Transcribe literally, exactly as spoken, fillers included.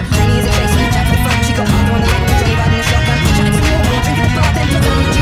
Chinese and face, back to the front. She go out on the lane, Johnny riding the shotgun. Shots, drinking the broth and